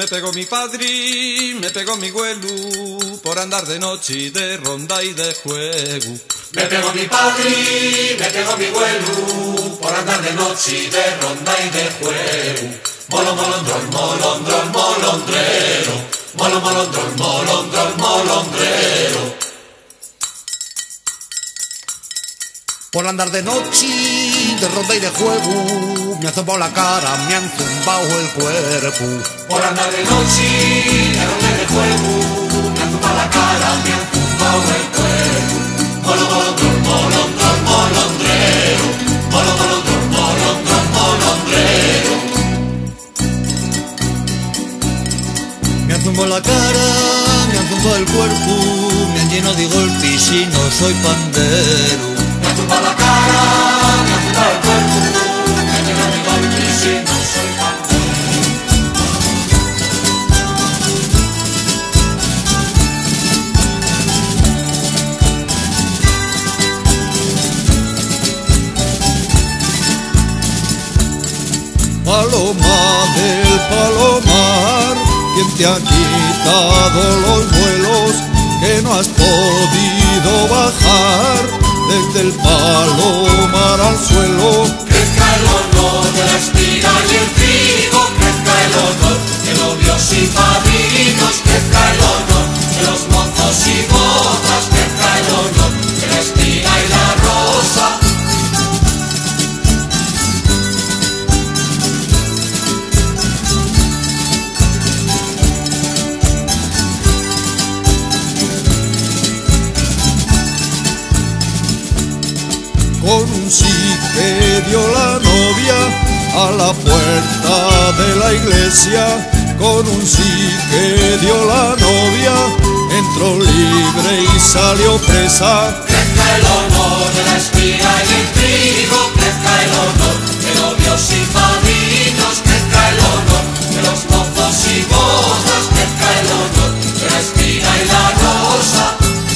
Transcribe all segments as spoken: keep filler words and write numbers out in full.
pegó mi padre, me pegó mi güelu, por andar de noche y de ronda y de juego. Me pegó mi padre, me pegó mi güelu, por andar de noche y de ronda y de juego. Molo, molondrón, molondrón, molondrero. Molo, molondrón, molondrón, molondrero. Por andar de noche, de ronda y de juego, me han zumbado la cara, me han zumbado el cuerpo. Por andar de noche, de ronda y de juego, me han zumbado la cara, me han zumbado el cuerpo. Molo, molondrón, molondrón, molondrero. Molo, molondrón, molondrón, molondrero. Me han zumbado la cara, me han zumbado el cuerpo, me han lleno de golpes y no soy pandero. Me ha zumbado la cara, me ha zumbado el cuerpo, me ha llenado de golpes y no soy pandero. Paloma del palomar, ¿quién te ha quitado los vuelos que no has podido bajar desde el palomar al suelo? Crezca el honor de la espiga y el trigo, crezca el honor de novios y padrinos, crezca el honor de los mozos y mozas, crezca el honor de la espiga y la rosa. Con un sí que dio la novia a la puerta de la iglesia, con un sí que dio la novia, entró libre y salió presa. Crezca el honor de la espiga y el trigo, crezca el honor de novios y padrinos, crezca el honor de los mozos y mozas, crezca el honor de la espiga y la rosa.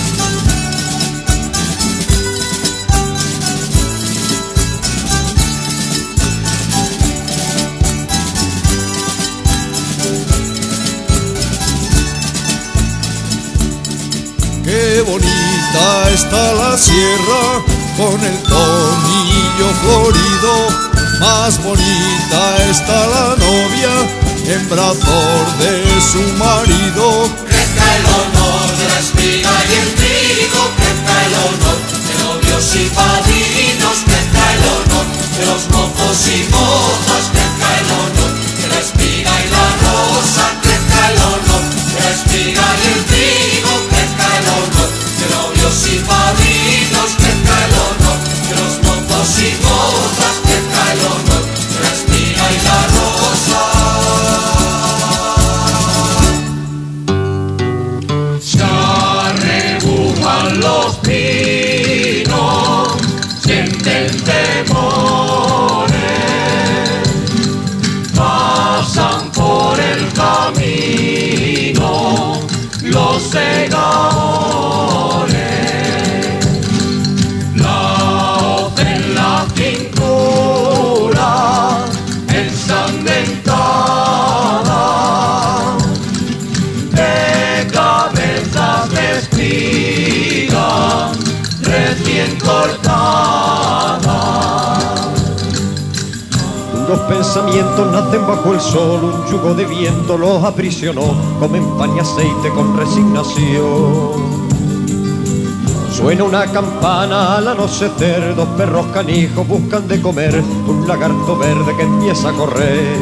Qué bonita está la sierra con el tomillo florido, más bonita está la novia en brazos de su marido. Crezca el honor de la espiga y el trigo, crezca el honor de novios y padrinos, crezca el honor de los mozos y mozas, crezca el honor de la espiga y la rosa, crezca el honor de la espiga y el trigo, crezca el honor de novios y padrinos, crezca el honor de los mozos y mozas, crezca el honor de la espiga y la rosa. Los pinos sienten temores, pasan por el camino los segadores, la hoz en la cintura ensangrentada, de cabezas vestidas recién cortada. Los pensamientos nacen bajo el sol, un yugo de viento los aprisionó, comen pan y aceite con resignación. Suena una campana al anochecer, dos perros canijos buscan de comer, un lagarto verde que empieza a correr.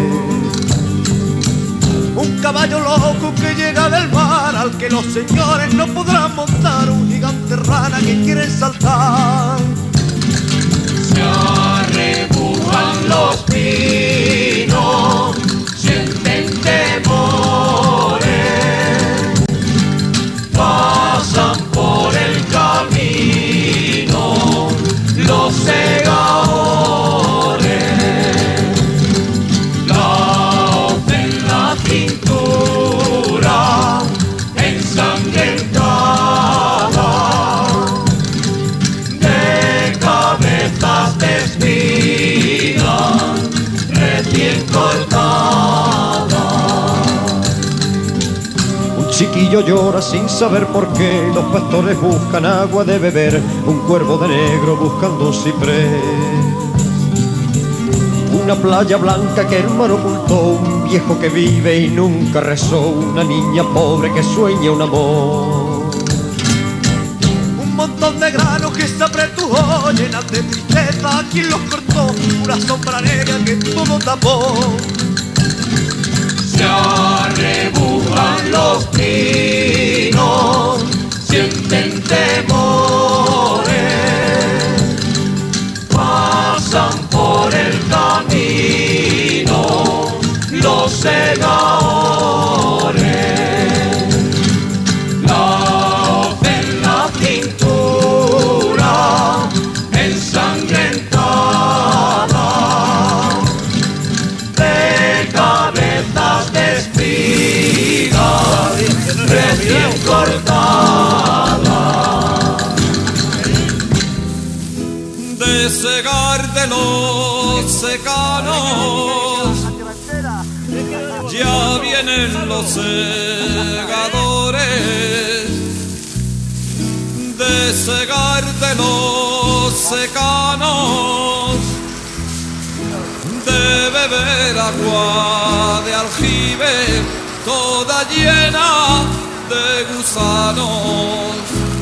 Un caballo loco que llega del mar, al que los señores no podrán montar, un gigante rana que quiere saltar. Se arrebujan los pinos, sienten temores, pasan por el camino los segadores, la hoz en la cintura ensangrentada, de potrillo llora sin saber por qué. Los pastores buscan agua de beber, un cuervo de negro buscando un ciprés. Una playa blanca que el mar ocultó, un viejo que vive y nunca rezó, una niña pobre que sueña un amor. Un montón de granos que se apretujó, llenas de tristeza, ¿quién los cortó? Una sombra negra que todo tapó. Se arrebujan los pinos, sienten temores, pasan por el camino los segadores, la hoz en la cintura ensangrentada, de cabezas de espigas recién cortadas, de segar de los secanos, ya vienen los segadores, de segar de los secanos, de beber agua de aljibe toda llena de gusanos,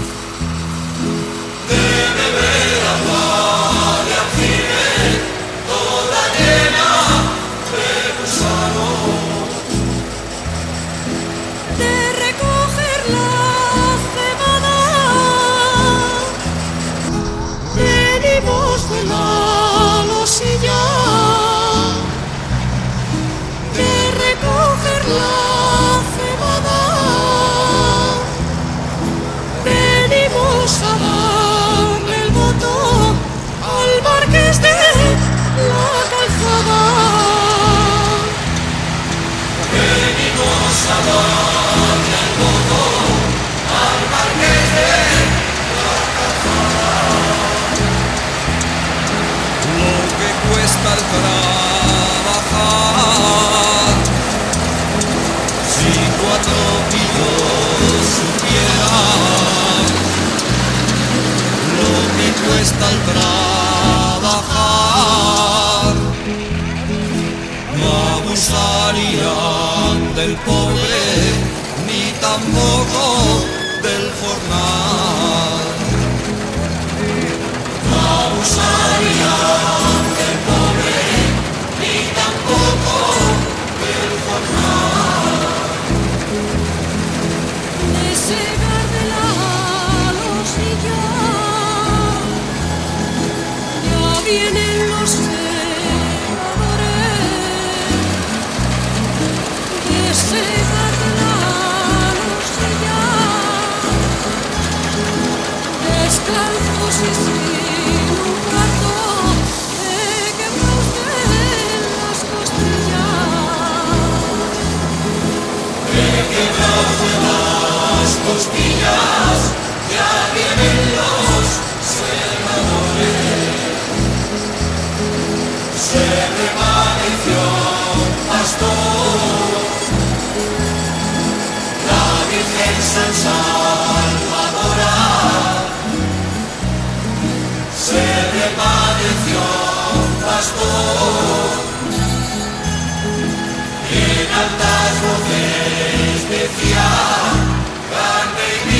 de beber agua de aljibe toda llena de gusanos, de recoger la cebada, venimos de la losilla, de recoger la cebada, venimos a darle el voto al marqués de la Calzada. venimos a darle el voto al marqués de la Calzada. lo que cuesta el trabajar, si cuatro pillos supieran lo que cuesta el trabajar, no abusarían del pobre ni tampoco del jornal, no abusarían del pobre ni tampoco del jornal. De segar de la losilla, ya vienen los segadores. De segar de la losilla, descalzos y sin un cuarto, de quebraos de las costillas. Las costillas ya vienen los segadores, se revaneció un pastor, la Virgen San Salvadora, se revaneció un pastor, en altas voces decía: grande y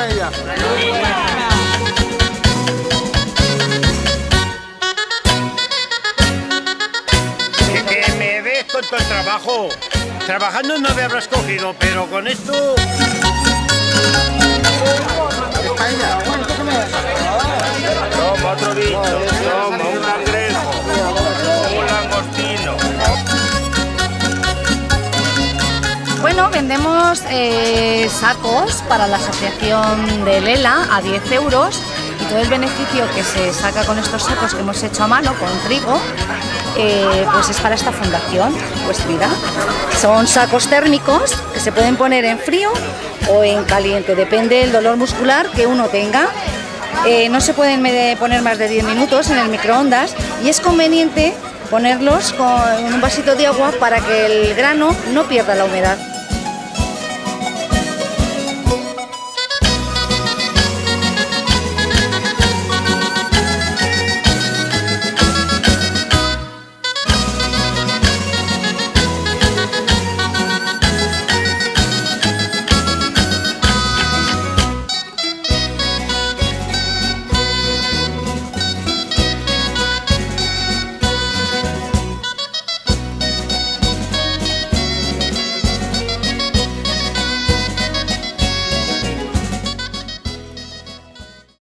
paella. Que, que me ves con todo el trabajo. Trabajando no me habrás cogido, pero con esto... Toma otro bicho, toma un cangrejo, un langostino. Bueno, vendemos eh, sacos para la asociación de Lela a diez euros y todo el beneficio que se saca con estos sacos que hemos hecho a mano con trigo, eh, pues es para esta fundación. Pues mira, son sacos térmicos que se pueden poner en frío o en caliente, depende del dolor muscular que uno tenga. Eh, no se pueden poner más de diez minutos en el microondas y es conveniente ponerlos con un vasito de agua para que el grano no pierda la humedad.